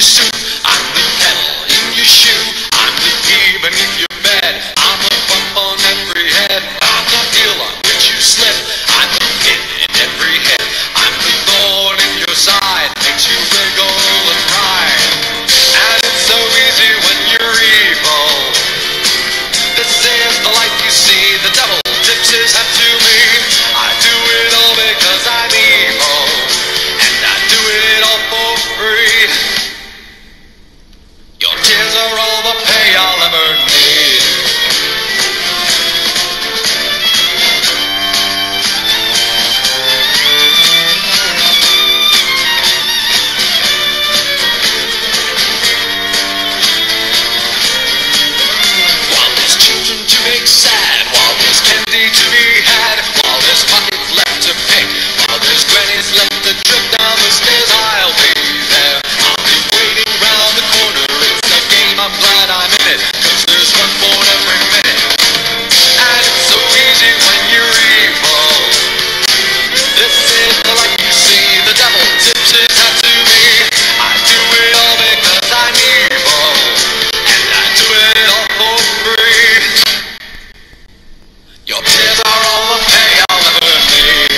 your suit. I'm the pedal in your shoe. I'm the key beneath your bed. I'm a bump on every head. I'm the heel on which you slip. I'm the pin in every head. I'm the thorn in your side. Makes you wiggle and ride. And it's so easy when you're evil. This is the life you see. The devil tips his hat to me. I do it all because I'm evil. And I do it all for free. Your tears are all the pay I'll ever need. While there's children to make sad, while there's candy to be had, while there's pockets left to pick, while there's grannies left to trip down the stairs, I'll be there. I'll be waiting round the corner. It's a game, I'm glad I'm in it, 'cause there's one for every minute. And it's so easy when you're evil. This is the life you see. The devil tips his hat to me. I do it all because I'm evil. And I do it all for free. Your tears are all the pay I'll ever need.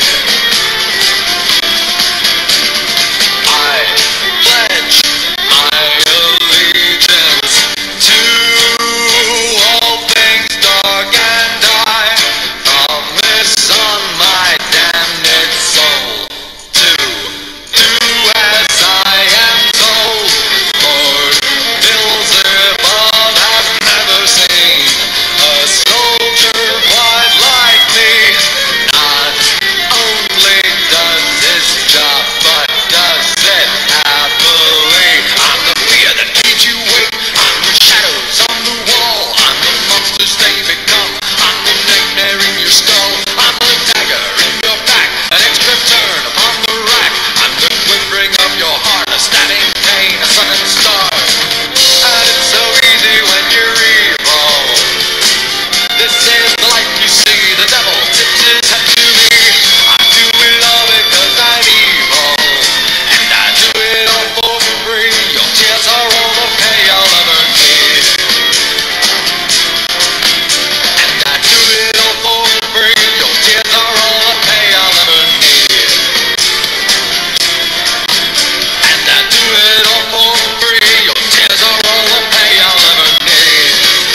I pledge my allegiance to all things dark and I promise on my damned soul to do as I am told. Lord, hills above have never seen a soldier quite like me. Not only does his job, but does it happily. I'm the fear that keeps you awake. I'm the shadows on the wall. I'm the monsters they become. I'm the nightmare in your skull. I'm the dagger in your back, an extra turn upon the rack. I'm the quivering of your heart, a stabbing pain, a sun and stars. And it's so easy when you're evil. This is the life you see. The devil tips his hat to me. I do it all because I'm evil. And I do it all for free. Your tears are all the pay I'll ever need. And I do it all for free. Your tears are all the pay I'll ever need. And I do it all for free. Your tears are all the pay I'll ever need.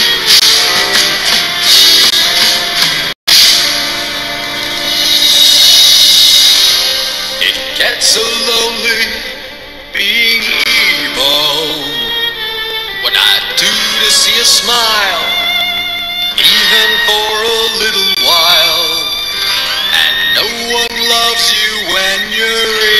It gets so lonely being evil. What I'd do to see a smile, even for a little while. And no one loves you when you're evil.